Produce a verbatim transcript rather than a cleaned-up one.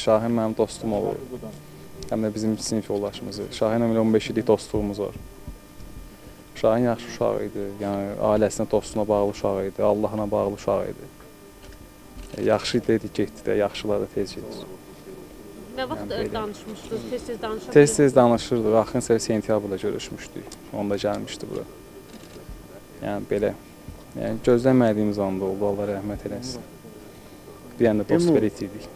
Şahin mənim dostum olur. Həm də bizim sinif yoldaşımızdır. Şahinlə elə on beş illik dostluğumuz var. Şahin yaxşı uşaq idi. Yəni ailəsinə, dostuna bağlı uşaq idi. Allahına bağlı uşaq idi. Yaxşı dedi, getdi də, yaxşılar da tez gedir. Nə vaxt yəni, danışmışdınız? Tez-tez danışırdınız? Tez-tez danışırdıq. Axırıncı sentyabrda görüşmüşdük. Onda gəlmişdi bura. Yəni belə. Yəni gözləmədiyimiz anda oldu. Allah rəhmət eləsin. Bir anda dost belə itirdik.